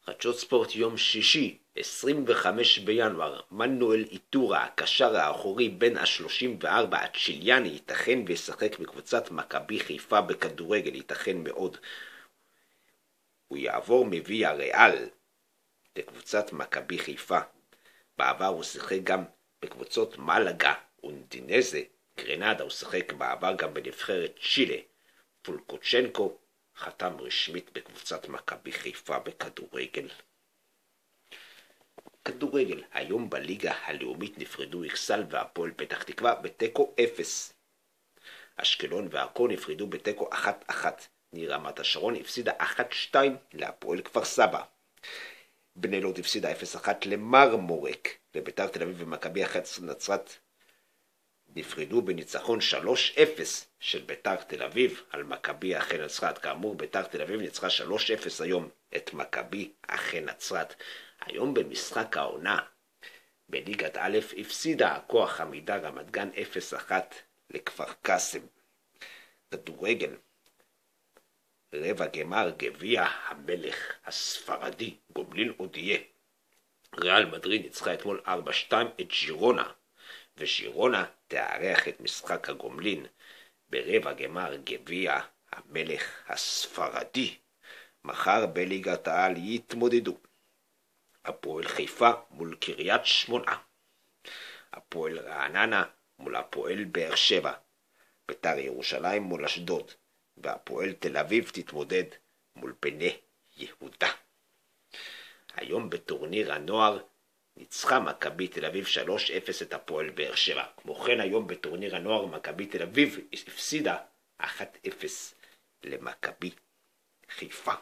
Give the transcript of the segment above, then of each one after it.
חדשות ספורט יום שישי, 25 בינואר, מנואל איטורה, הקשר האחורי בין ה-34 הצ'יליאני, ייתכן וישחק בקבוצת מכבי חיפה בכדורגל, ייתכן מאוד. הוא יעבור מוויה ריאל לקבוצת מכבי חיפה. בעבר הוא שיחק גם בקבוצות מלאגה, אונדינזה, גרנדה, הוא שיחק בעבר גם בנבחרת צ'ילה. פולקוצ'נקו חתם רשמית בקבוצת מכבי חיפה בכדורגל. כדורגל, היום בליגה הלאומית נפרדו אכסל והפועל פתח תקווה בתיקו 0. אשקלון ועכו נפרדו בתיקו 1-1. ניר רמת השרון הפסידה 1-2 להפועל כפר סבא. בני לוד הפסידה 0-1 למרמורק. לביתר תל אביב ומכבי נצרת נפרדו בניצחון 3-0 של ביתר תל אביב על מכבי אחרי נצרת. כאמור, ביתר תל אביב ניצחה 3-0 היום את מכבי אחרי נצרת. היום במשחק העונה בליגת א' הפסידה הכוח עמידה רמת גן 0-1 לכפר קאסם. כדורגל, רבע גמר גביע המלך הספרדי, גומלין אודיה. ריאל מדריד ניצחה אתמול 4-2 את ז'ירונה, וז'ירונה תארח את משחק הגומלין ברבע גמר גביע המלך הספרדי. מחר בליגת העל יתמודדו הפועל חיפה מול קריית שמונה, הפועל רעננה מול הפועל באר שבע, בית"ר ירושלים מול אשדוד, והפועל תל אביב תתמודד מול בני יהודה. היום בטורניר הנוער ניצחה מכבי תל אביב 3-0 את הפועל באר שבע. כמו כן היום בטורניר הנוער מכבי תל אביב הפסידה 1-0 למכבי חיפה.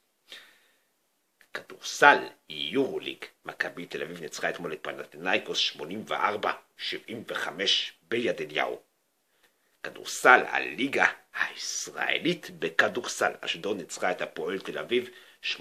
כדורסל יורוליג, מכבי תל אביב ניצחה אתמול את פנתנייקוס 84-75 ביד אליהו. כדורסל הליגה הישראלית בכדורסל, אשדוד ניצחה את הפועל תל אביב 81-78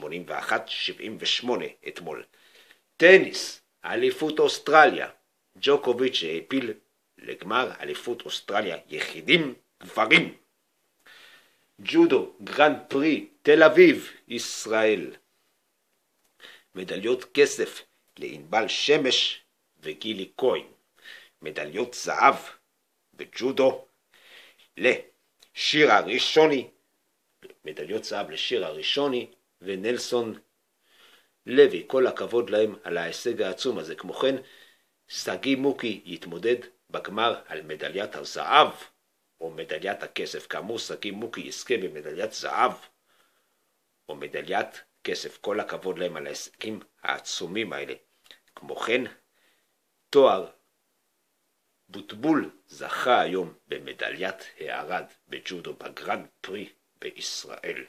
אתמול. טניס, אליפות אוסטרליה, ג'וקוביץ' העפיל לגמר אליפות אוסטרליה יחידים גברים. ג'ודו, גרנד פרי, תל אביב, ישראל. מדליות כסף לענבל שמש וגילי כהן. מדליות זהב בג'ודו לשירה ראשוני, מדליות זהב לשירה ראשוני ונלסון לוי. כל הכבוד להם על ההישג העצום הזה. כמו כן, סגי מוקי יתמודד בגמר על מדליית הזהב או מדליית הכסף. כאמור, סגי מוקי יזכה במדליית זהב או מדליית כסף. כל הכבוד להם על ההישגים העצומים האלה. כמו כן, תואר בוטבול זכה היום במדליית הערד בג'ודו בגרנד פרי בישראל.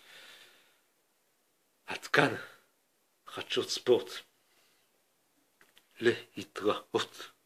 עד כאן חדשות ספורט. להתראות.